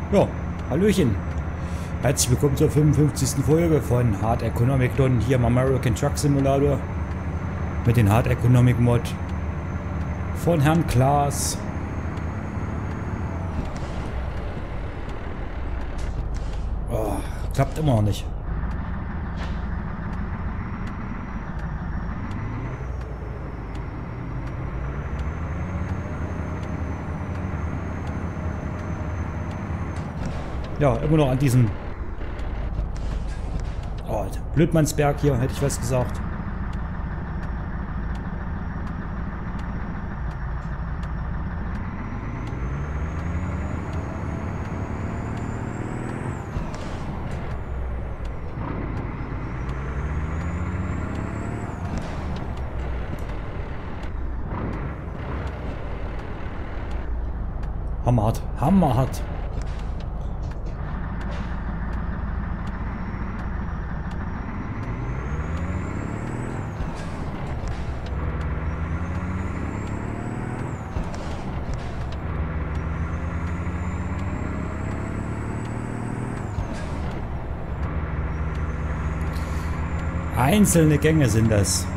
Ja, Hallöchen. Herzlich willkommen zur 55. Folge von Hard Economic Don hier im American Truck Simulator mit dem Hard Economic Mod von Herrn Klaas. Oh, klappt immer noch nicht. Ja, immer noch an diesem Blödmannsberg hier, hätte ich was gesagt. Hammerhart, hammerhart. Einzelne Gänge sind das.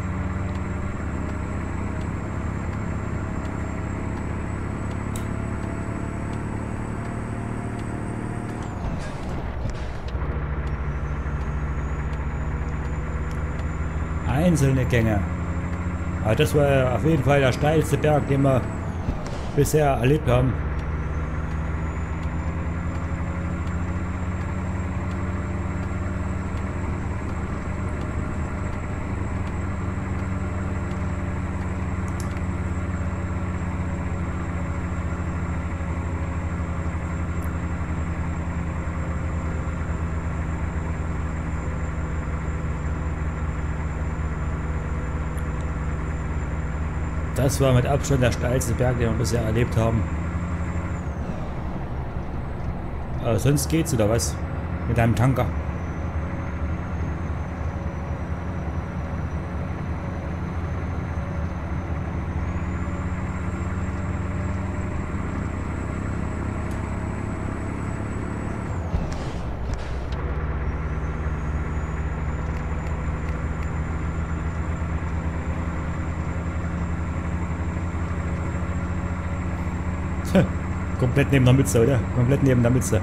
Einzelne Gänge. Aber das war auf jeden Fall der steilste Berg, den wir bisher erlebt haben. Das war mit Abstand der steilste Berg, den wir bisher erlebt haben. Aber sonst geht's oder was? Mit einem Tanker. Komplett neben der Mütze, oder? Komplett neben der Mütze.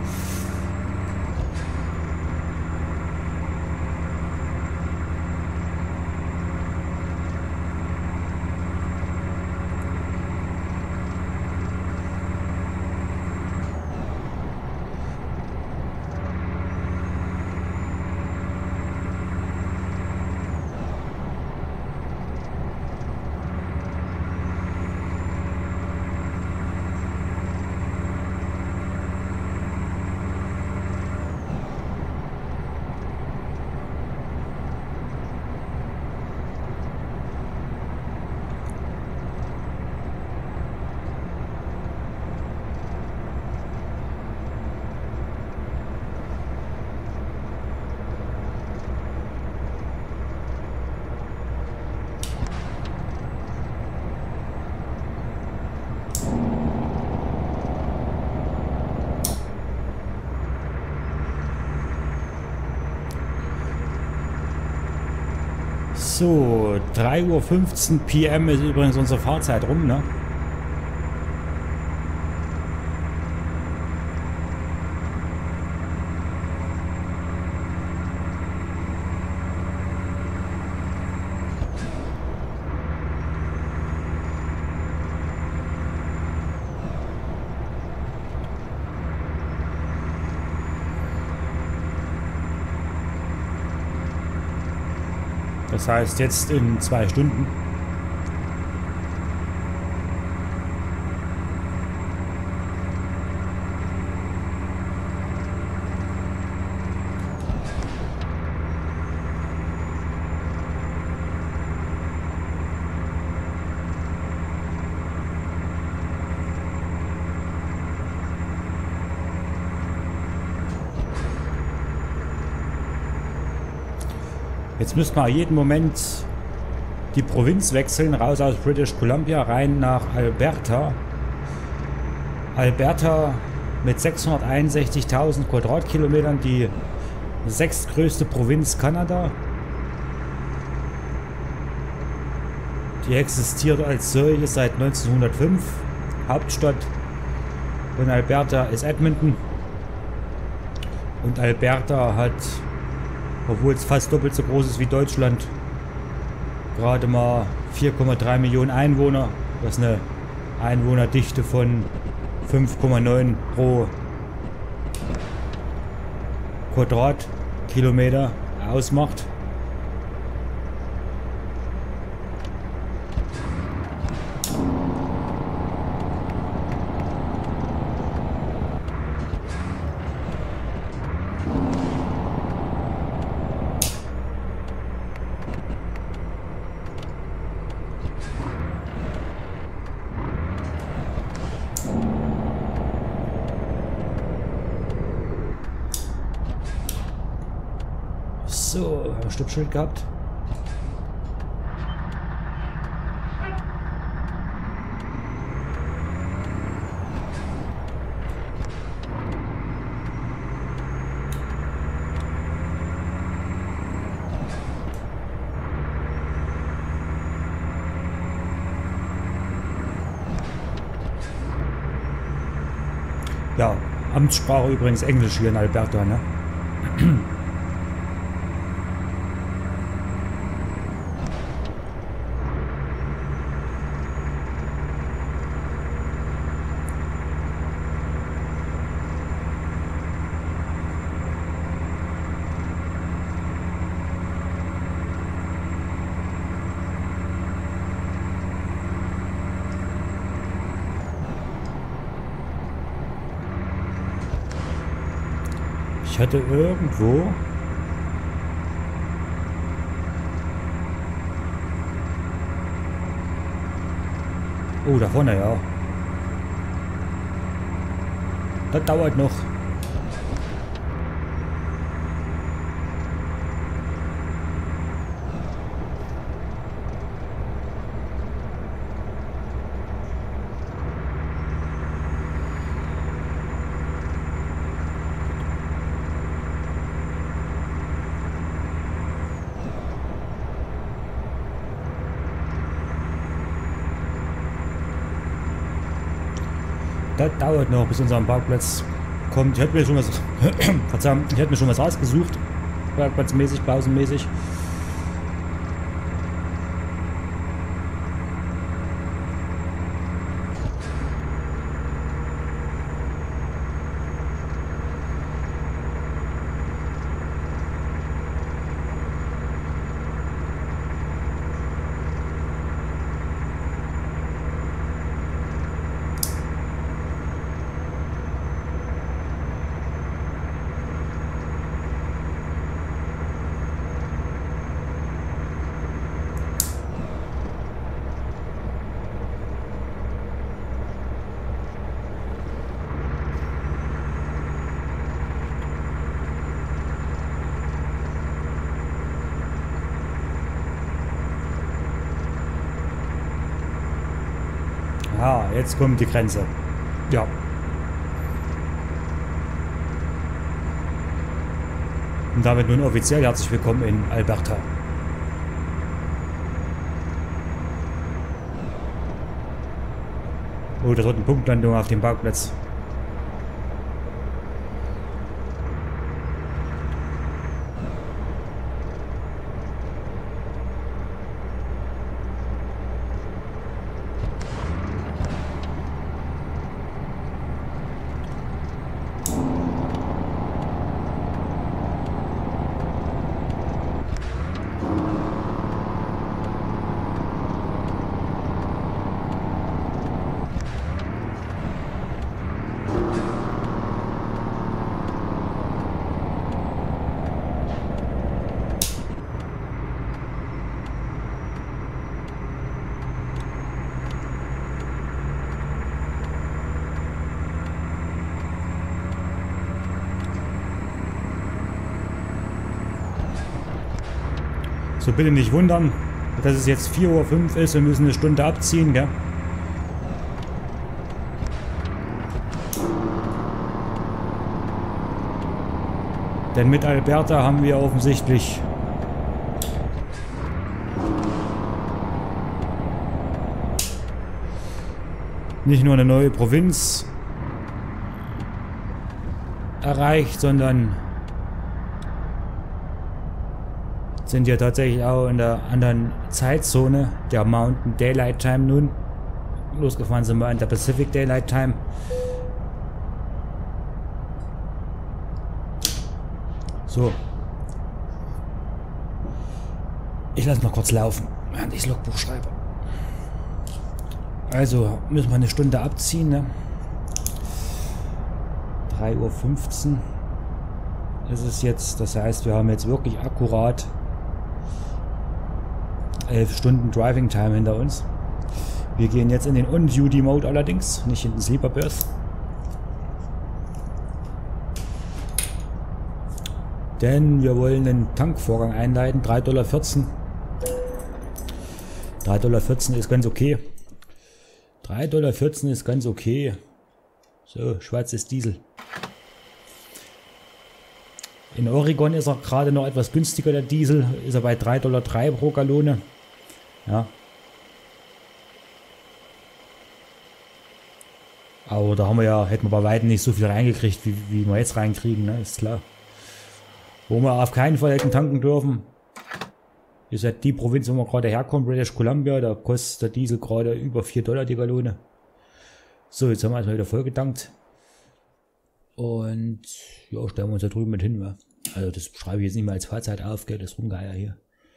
So, 3:15 Uhr PM ist übrigens unsere Fahrzeit rum, ne? Das heißt jetzt in 2 Stunden. Jetzt müssen wir jeden Moment die Provinz wechseln, raus aus British Columbia, rein nach Alberta. Alberta mit 661.000 Quadratkilometern die sechstgrößte Provinz Kanada. Die existiert als solche seit 1905. Hauptstadt von Alberta ist Edmonton. Und Alberta hat, obwohl es fast doppelt so groß ist wie Deutschland, gerade mal 4,3 Millionen Einwohner, was eine Einwohnerdichte von 5,9 pro Quadratkilometer ausmacht. So, haben wir Stoppschild gehabt. Ja, Amtssprache übrigens Englisch hier in Alberta, ne? Ich hatte irgendwo da vorne, ja. Das dauert noch. Das dauert noch, bis unser Parkplatz kommt. Ich hätte mir schon was, Verzeihung, ich hätte mir schon was rausgesucht, parkplatzmäßig, pausenmäßig. Ah, jetzt kommt die Grenze. Ja. Und damit nun offiziell herzlich willkommen in Alberta. Oh, das wird eine Punktlandung auf dem Parkplatz. So, bitte nicht wundern, dass es jetzt 4:05 Uhr ist. Wir müssen eine Stunde abziehen, gell? Denn mit Alberta haben wir offensichtlich nicht nur eine neue Provinz erreicht, sondern sind ja tatsächlich auch in der anderen Zeitzone der Mountain Daylight Time nun. Losgefahren sind wir in der Pacific Daylight Time. So. Ich lasse mal kurz laufen, während ich das Logbuch schreibe. Also müssen wir eine Stunde abziehen, ne? 3:15 Uhr ist es jetzt. Das heißt, wir haben jetzt wirklich akkurat 11 Stunden Driving Time hinter uns. Wir gehen jetzt in den On-Duty-Mode allerdings, nicht in den Sleeper Berth. Denn wir wollen den Tankvorgang einleiten. 3,14 $. 3,14 $ ist ganz okay. 3,14 $ ist ganz okay. So, schwarzes Diesel. In Oregon ist er gerade noch etwas günstiger, der Diesel. Ist er bei 3,03 $ pro Gallone. Ja. Aber da haben wir ja, hätten wir bei weitem nicht so viel reingekriegt, wie wir jetzt reinkriegen, ne? Ist klar. Wo wir auf keinen Fall hätten tanken dürfen, ist ja die Provinz, wo wir gerade herkommen, British Columbia. Da kostet der Diesel gerade über 4 $ die Gallone. So, jetzt haben wir erstmal wieder voll getankt. Und ja, stellen wir uns da drüben mit hin. Wa? Also das schreibe ich jetzt nicht mehr als Fahrzeit auf, gell? Das Rumgeier hier.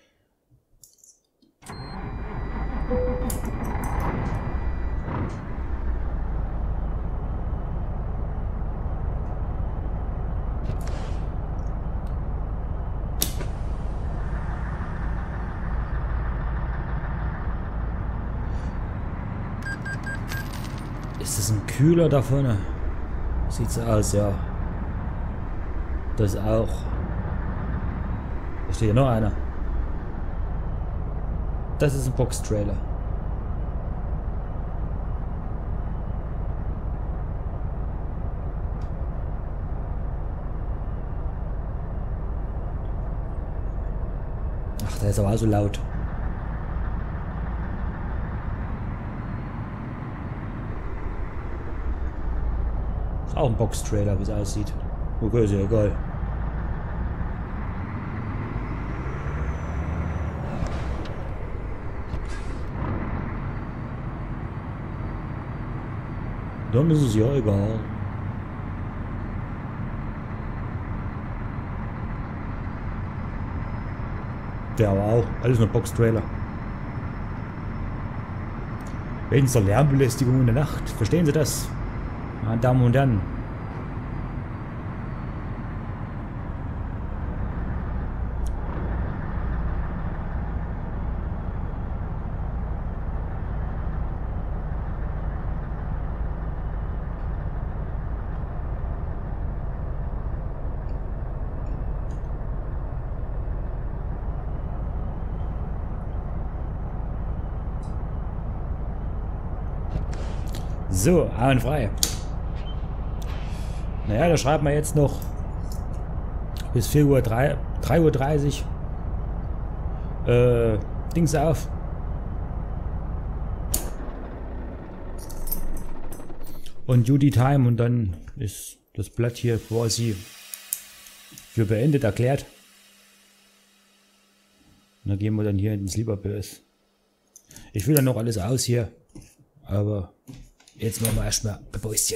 Ist das ein Kühler da vorne? Sieht so aus, ja. Das auch. Da steht ja noch einer. Das ist ein Box-Trailer. Ach, der ist aber auch so laut. Auch ein Box-Trailer, wie es aussieht. Okay, ist ja egal. Dann ist es ja egal. Der aber auch. Alles nur Box-Trailer. Wegen der Lärmbelästigung in der Nacht. Verstehen Sie das? Meine Damen und Herren. So, einwandfrei. Naja, da schreiben wir jetzt noch bis 3:30 Uhr Dings auf. Und Duty Time und dann ist das Blatt hier quasi für beendet erklärt. Und dann gehen wir dann hier in den Sleeper Berth. Ich will dann noch alles aus hier, aber jetzt machen wir erstmal ein Päuschen.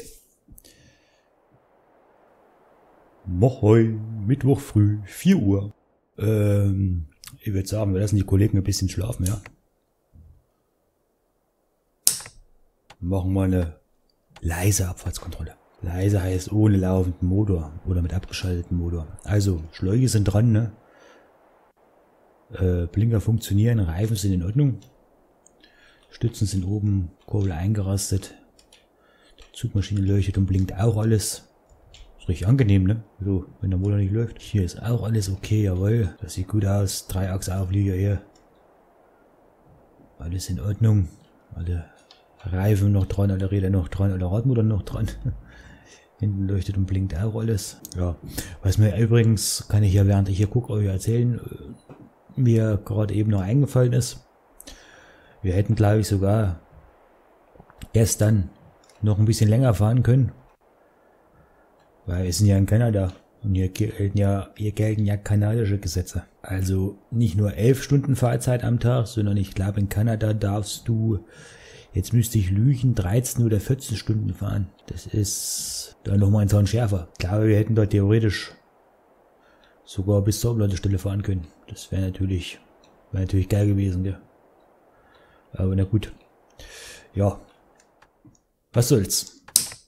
Moin, Mittwoch früh, 4 Uhr. Ich würde sagen, wir lassen die Kollegen ein bisschen schlafen, ja. Machen wir eine leise Abfahrtskontrolle. Leise heißt ohne laufenden Motor oder mit abgeschaltetem Motor. Also, Schläuche sind dran, ne? Blinker funktionieren, Reifen sind in Ordnung. Stützen sind oben, Kurbel eingerastet. Die Zugmaschine leuchtet und blinkt auch alles. Ist richtig angenehm, ne? So, wenn der Motor nicht läuft. Hier ist auch alles okay, jawohl. Das sieht gut aus. Dreiachsauflieger hier. Alles in Ordnung. Alle Reifen noch dran, alle Räder noch dran, alle Radmotor noch dran. Hinten leuchtet und blinkt auch alles. Ja, was mir übrigens, kann ich ja während ich hier gucke, euch erzählen, mir gerade eben noch eingefallen ist. Wir hätten, glaube ich, sogar gestern noch ein bisschen länger fahren können. Weil wir sind ja in Kanada und hier gelten ja kanadische Gesetze. Also nicht nur 11 Stunden Fahrzeit am Tag, sondern ich glaube in Kanada darfst du, jetzt müsste ich lügen, 13 oder 14 Stunden fahren. Das ist dann nochmal ein Zaun schärfer. Ich glaube, wir hätten dort theoretisch sogar bis zur Umladestelle fahren können. Das wäre natürlich geil gewesen, ja. Aber na gut. Ja. Was soll's.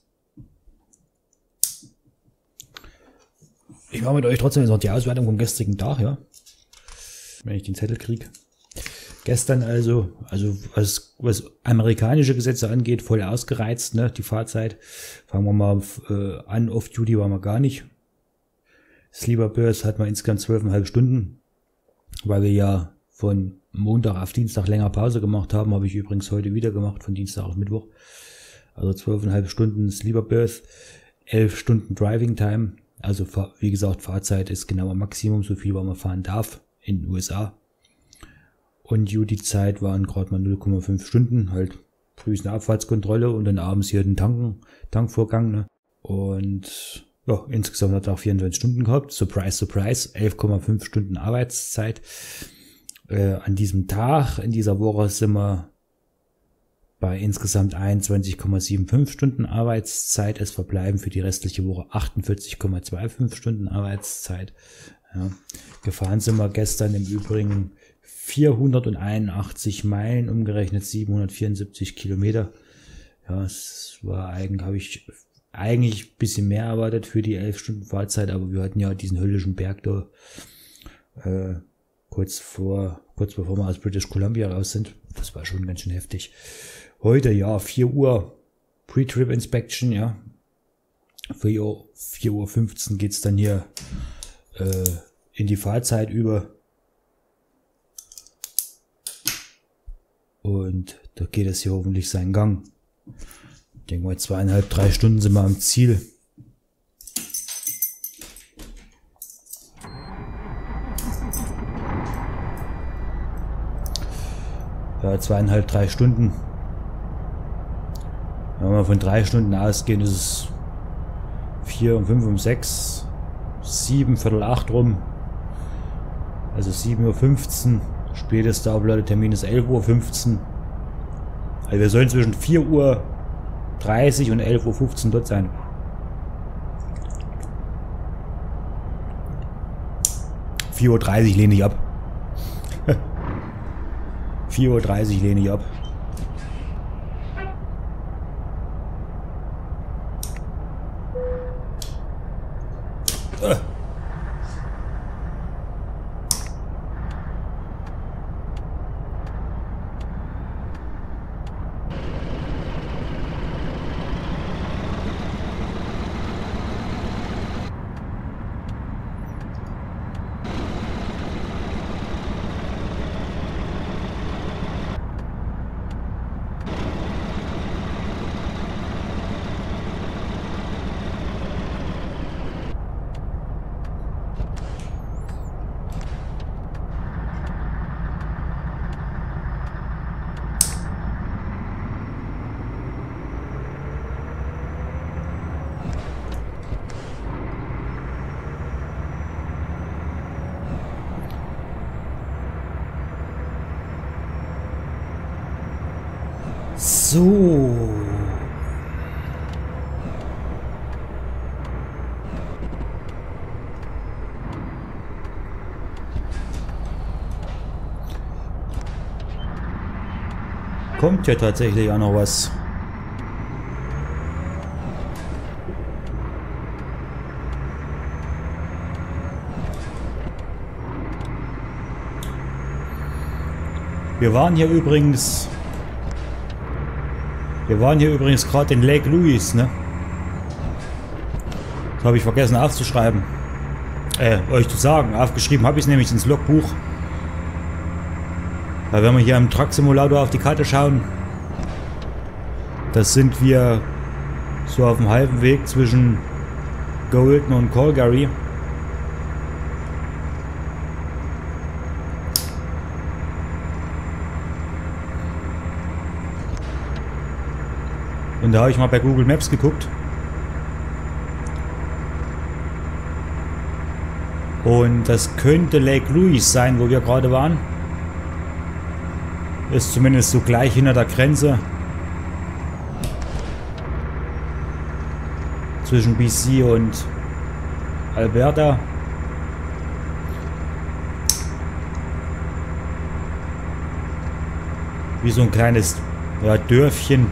Ich mache mit euch trotzdem jetzt noch die Auswertung vom gestrigen Tag, ja. Wenn ich den Zettel kriege. Gestern also was amerikanische Gesetze angeht, voll ausgereizt, ne, die Fahrzeit. Fangen wir mal an, Off-Duty waren wir gar nicht. Sleeper Berth hatten wir insgesamt 12,5 Stunden, weil wir ja von Montag auf Dienstag länger Pause gemacht haben, habe ich übrigens heute wieder gemacht, von Dienstag auf Mittwoch. Also 12,5 Stunden Sleeper Berth, 11 Stunden Driving Time. Also wie gesagt, Fahrzeit ist genau am Maximum, so viel, was man fahren darf in den USA. Und Duty-Zeit waren gerade mal 0,5 Stunden, halt früheste Abfahrtskontrolle und dann abends hier den Tankvorgang. Ne? Und ja, insgesamt hat er auch 24 Stunden gehabt. Surprise, surprise, 11,5 Stunden Arbeitszeit. An diesem Tag, in dieser Woche sind wir bei insgesamt 21,75 Stunden Arbeitszeit. Es verbleiben für die restliche Woche 48,25 Stunden Arbeitszeit. Ja. Gefahren sind wir gestern im Übrigen 481 Meilen, umgerechnet 774 Kilometer. Ja, es war eigentlich, habe ich eigentlich ein bisschen mehr erwartet für die 11 Stunden Fahrzeit, aber wir hatten ja diesen höllischen Berg da kurz bevor wir aus British Columbia raus sind. Das war schon ganz schön heftig. Heute, ja, 4 Uhr Pre-Trip Inspection, ja. 4:15 Uhr geht's dann hier in die Fahrzeit über. Und da geht es hier hoffentlich seinen Gang. Ich denke mal 2,5, 3 Stunden sind wir am Ziel. Ja, 2,5, 3 Stunden. Wenn wir von 3 Stunden ausgehen, ist es 4 um 5 um 6, 7, Viertel 8 rum. Also 7:15 Uhr. Spätester Abladetermin ist 11:15 Uhr. Also wir sollen zwischen 4:30 Uhr und 11:15 Uhr dort sein. (4:30 Uhr) lehne ich ab. 4:30 Uhr lehne ich ab. So. Kommt ja tatsächlich auch noch was. Wir waren hier übrigens gerade in Lake Louise, ne? Das habe ich vergessen aufzuschreiben. Euch zu sagen. Aufgeschrieben habe ich es nämlich ins Logbuch. Weil wenn wir hier im Truck Simulator auf die Karte schauen, das sind wir So auf dem halben Weg zwischen Golden und Calgary. Und da habe ich mal bei Google Maps geguckt. Und das könnte Lake Louise sein, wo wir gerade waren. Ist zumindest so gleich hinter der Grenze. Zwischen BC und Alberta. Wie so ein kleines, ja, Dörfchen.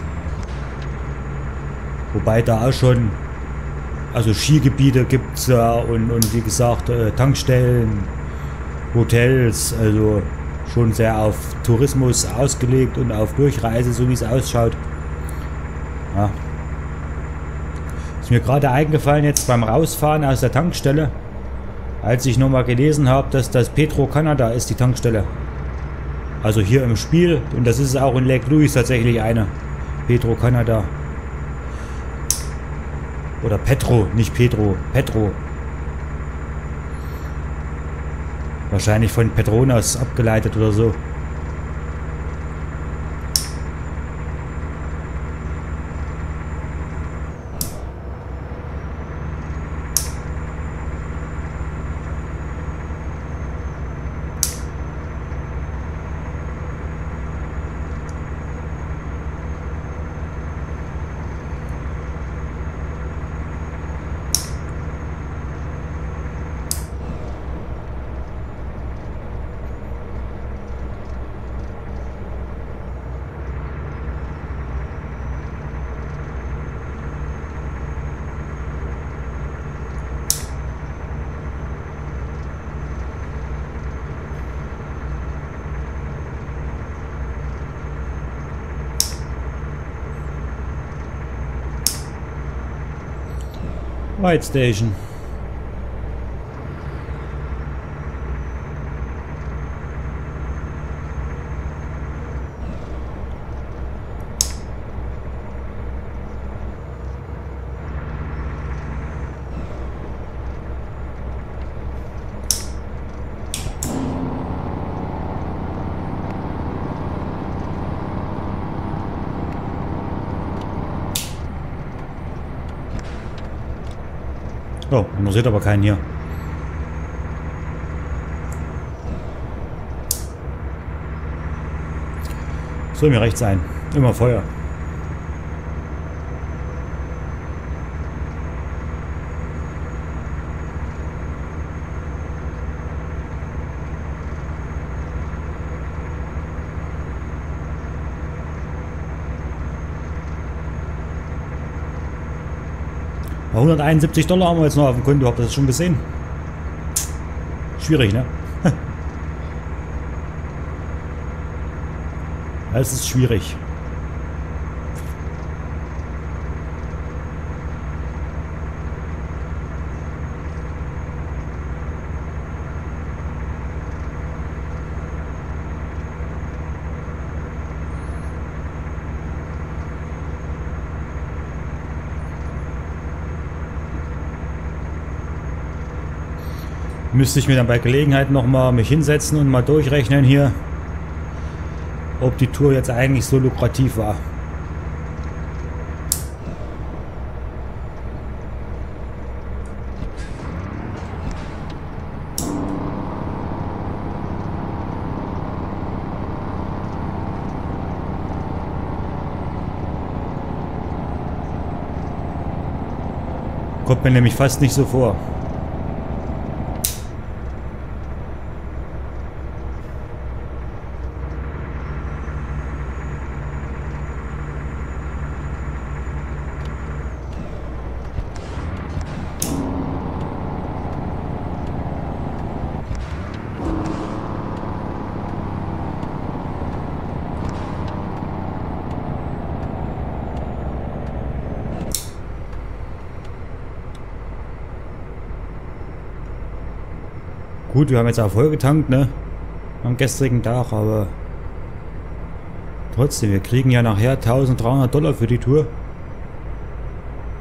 Wobei da auch schon, also Skigebiete gibt es ja und wie gesagt Tankstellen, Hotels, also schon sehr auf Tourismus ausgelegt und auf Durchreise, so wie es ausschaut. Ja. Ist mir gerade eingefallen jetzt beim Rausfahren aus der Tankstelle, als ich nochmal gelesen habe, dass das Petro-Canada ist, die Tankstelle. Also hier im Spiel, und das ist auch in Lake Louise tatsächlich eine. Petro-Canada. Oder Petro, nicht Pedro, Petro. Wahrscheinlich von Petronas abgeleitet oder so. White Station. Oh, man sieht aber keinen hier. Soll mir rechts sein. Immer Feuer. $171 haben wir jetzt noch auf dem Konto. Habt ihr das schon gesehen? Schwierig, ne? Es ist schwierig. Müsste ich mir dann bei Gelegenheit nochmal mich hinsetzen und mal durchrechnen hier, ob die Tour jetzt eigentlich so lukrativ war. Kommt mir nämlich fast nicht so vor. Gut, wir haben jetzt auch voll getankt, ne? Am gestrigen Tag, aber trotzdem, wir kriegen ja nachher $1.300 für die Tour.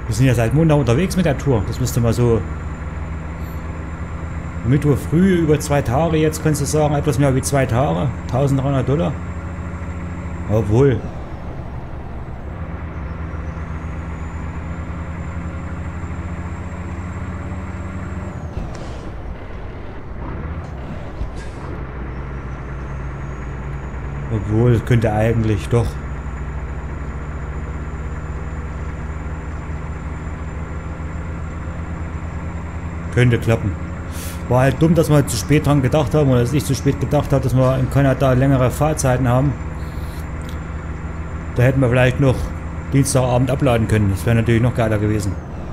Wir sind ja seit Montag unterwegs mit der Tour. Das müsste mal so... Mittwoch früh über 2 Tage, jetzt kannst du sagen, etwas mehr wie 2 Tage. $1300. Obwohl... Obwohl, könnte eigentlich doch. Könnte klappen. War halt dumm, dass wir zu spät dran gedacht haben, oder dass ich zu spät gedacht habe, dass wir in Kanada längere Fahrzeiten haben. Da hätten wir vielleicht noch Dienstagabend abladen können. Das wäre natürlich noch geiler gewesen.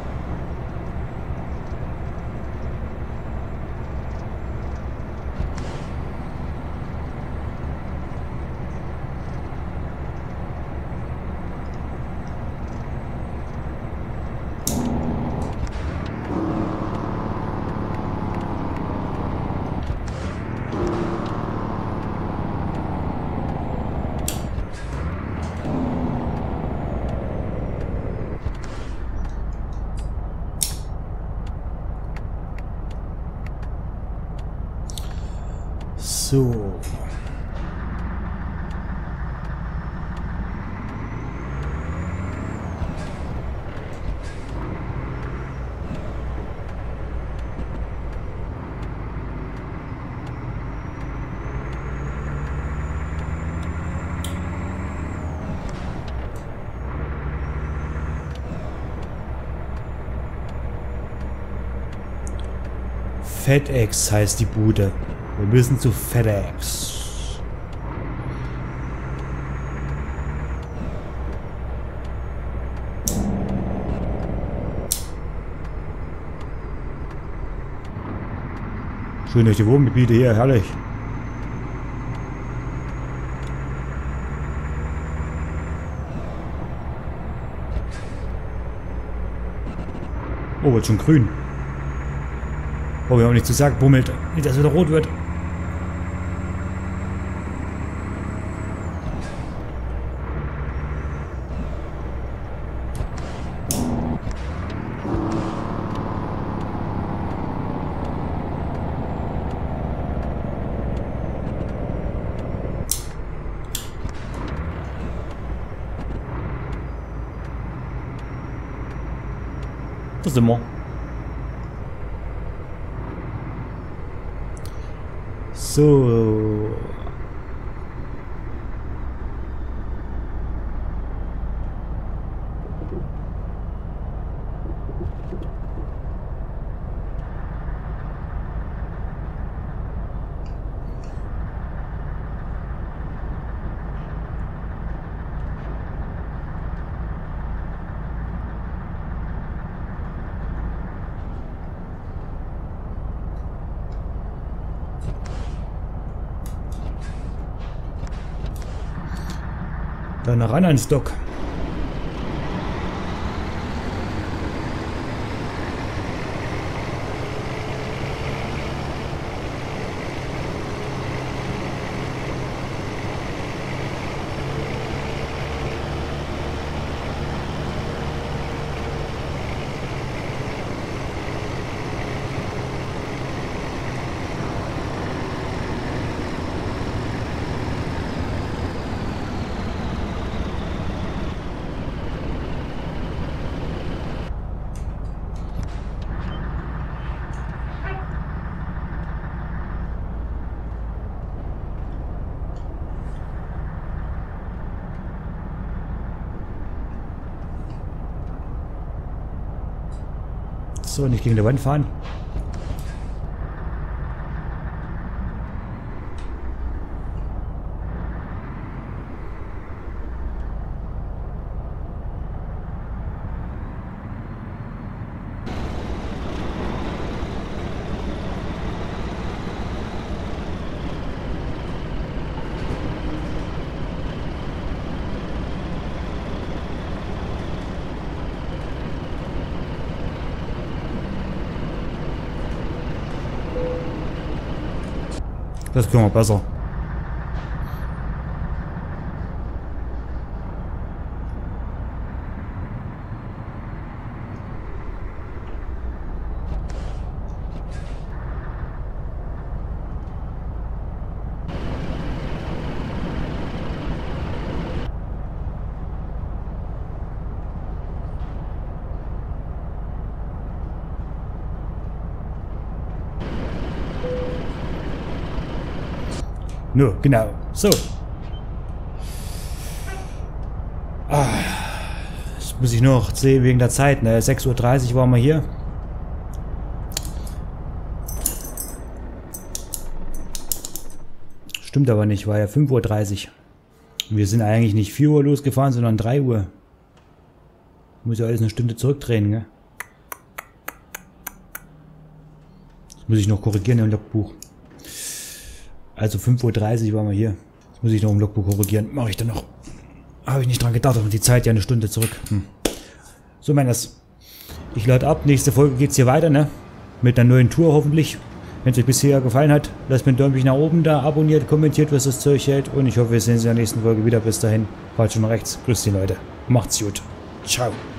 So. FedEx heißt die Bude. Wir müssen zu FedEx. Schön durch die Wohngebiete hier, herrlich. Oh, wird schon grün. Oh, wir haben nicht zu sagen, bummelt. Nicht, dass es wieder rot wird. Das sind wir. So. Dann ran ans Dock. So, nicht gegen die Wand fahren. Das können wir besser. Nur, genau. So. Das muss ich noch sehen wegen der Zeit, ne? 6:30 Uhr waren wir hier. Stimmt aber nicht, war ja 5:30 Uhr. Wir sind eigentlich nicht 4 Uhr losgefahren, sondern 3 Uhr. Muss ja alles eine Stunde zurückdrehen, gell? Das muss ich noch korrigieren im Logbuch. Also 5:30 Uhr waren wir hier. Das muss ich noch im Logbuch korrigieren. Mache ich dann noch. Habe ich nicht dran gedacht, aber die Zeit ja eine Stunde zurück. So, Männers. Ich lade ab. Nächste Folge geht es hier weiter, ne? Mit einer neuen Tour hoffentlich. Wenn es euch bisher gefallen hat, lasst mir ein Däumchen nach oben da, abonniert, kommentiert, was das Zeug hält. Und ich hoffe, wir sehen uns in der nächsten Folge wieder. Bis dahin, fahrt schon rechts. Grüßt die Leute. Macht's gut. Ciao.